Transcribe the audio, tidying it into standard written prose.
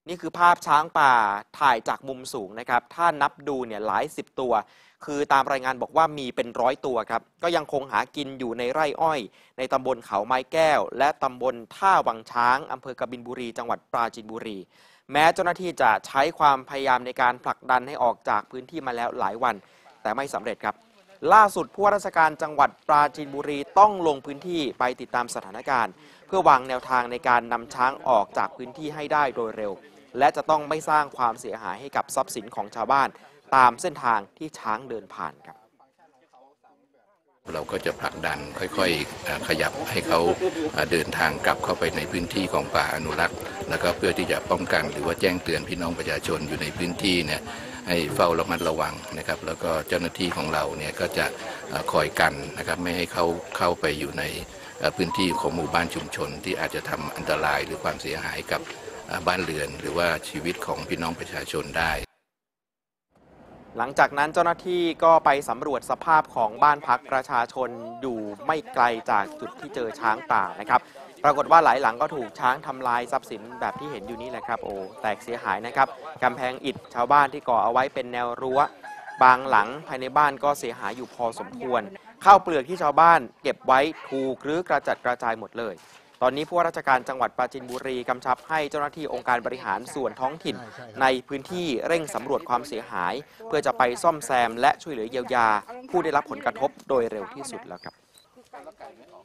นี่คือภาพช้างป่าถ่ายจากมุมสูงนะครับถ้านับดูเนี่ยหลายสิบตัวคือตามรายงานบอกว่ามีเป็น100 ตัวครับก็ยังคงหากินอยู่ในไร่อ้อยในตำบลเขาไม้แก้วและตำบลท่าวังช้างอำเภอกบินบุรีจังหวัดปราจีนบุรีแม้เจ้าหน้าที่จะใช้ความพยายามในการผลักดันให้ออกจากพื้นที่มาแล้วหลายวันแต่ไม่สำเร็จครับล่าสุดผู้ว่าราชการจังหวัดปราจีนบุรีต้องลงพื้นที่ไปติดตามสถานการณ์เพื่อวางแนวทางในการนำช้างออกจากพื้นที่ให้ได้โดยเร็วและจะต้องไม่สร้างความเสียหายให้กับทรัพย์สินของชาวบ้านตามเส้นทางที่ช้างเดินผ่านครับเราก็จะผลักดันค่อยๆขยับให้เขาเดินทางกลับเข้าไปในพื้นที่ของป่าอนุรักษ์แล้วก็เพื่อที่จะป้องกันหรือว่าแจ้งเตือนพี่น้องประชาชนอยู่ในพื้นที่เนี่ยให้เฝ้าระมัดระวังนะครับแล้วก็เจ้าหน้าที่ของเราเนี่ยก็จะคอยกันนะครับไม่ให้เขาเข้าไปอยู่ในพื้นที่ของหมู่บ้านชุมชนที่อาจจะทำอันตรายหรือความเสียหายกับบ้านเรือนหรือว่าชีวิตของพี่น้องประชาชนได้หลังจากนั้นเจ้าหน้าที่ก็ไปสำรวจสภาพของบ้านพักประชาชนอยู่ไม่ไกลจากจุดที่เจอช้างป่านะครับปรากฏว่าหลายหลังก็ถูกช้างทำลายทรัพย์สินแบบที่เห็นอยู่นี่แหละครับโอ้แตกเสียหายนะครับกำแพงอิฐชาวบ้านที่ก่อเอาไว้เป็นแนวรั้วบางหลังภายในบ้านก็เสียหายอยู่พอสมควรข้าวเปลือกที่ชาวบ้านเก็บไว้ถูกหรือกระจัดกระจายหมดเลยตอนนี้ผู้ว่าราชการจังหวัดปราจีนบุรีกำชับให้เจ้าหน้าที่องค์การบริหารส่วนท้องถิ่นในพื้นที่เร่งสำรวจความเสียหายเพื่อจะไปซ่อมแซมและช่วยเหลือเยียวยาผู้ได้รับผลกระทบโดยเร็วที่สุดแล้วครับ